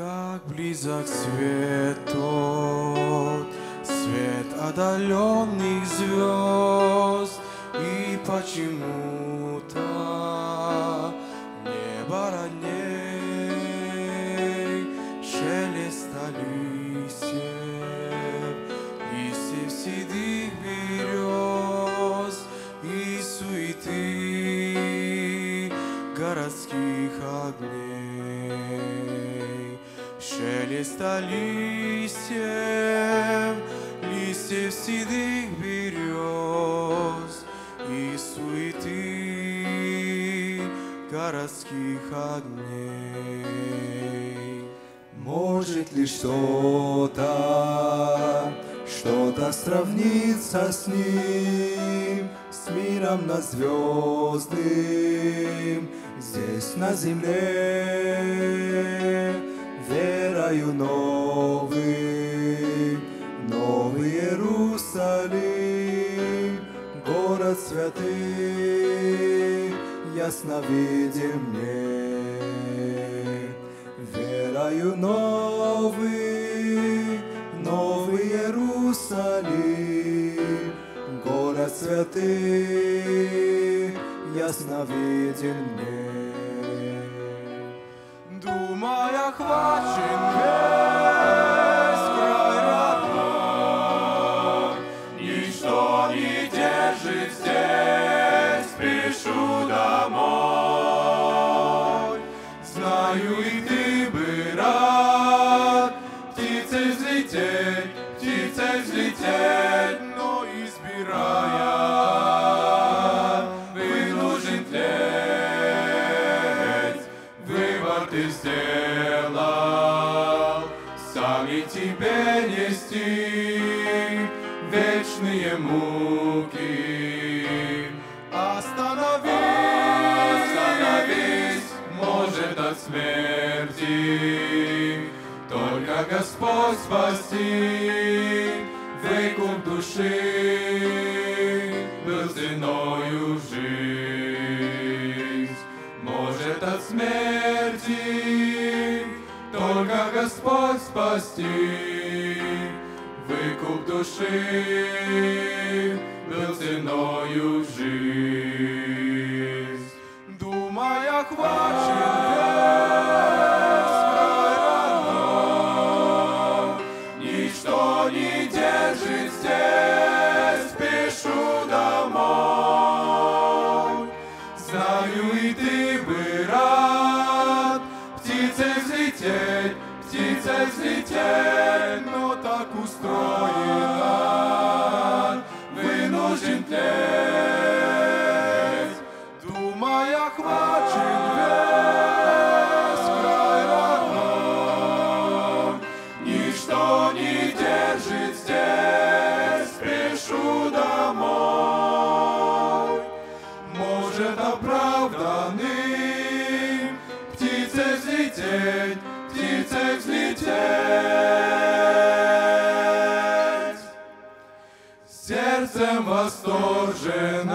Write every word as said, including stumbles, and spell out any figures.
Как близок свет тот, свет отдаленных звезд, и почему-то небо ранней шелеста листьев, листьев седых берез и суеты городских огней. Шелеста листьев, листьев седых берез и суеты городских огней. Может ли что-то, что-то сравниться с ним, с миром на звездным, здесь на земле? Верою новый, новый Иерусалим, город святых, ясно видим мне. Верою новый, новый Иерусалим, город святых, ясно виден мне. Думая, хвачен весь край родной, ничто не держит здесь, спешу домой. Знаю, и ты бы рад птицей взлететь, птицей взлететь, но избирая, вынужден тлеть. Выбор ты сделал, сами тебе нести вечные муки. Остановись, остановись, может, от смерти только Господь спасти. Выкуп души был ценою жизнь. Может, от смерти только Господь спасти. Выкуп души был ценою жизнь. Думая, хвачен весь край родной, ничто не держит здесь, спешу домой. Знаю, и ты бы рад птицей взлететь, птицей взлететь, но так устроено, вынужден тлеть. Думая, хвачен весь край родной, ничто не держит здесь, спешу домой. Может, оправданным птицей взлететь, птицей взлететь. Сердцем восторженно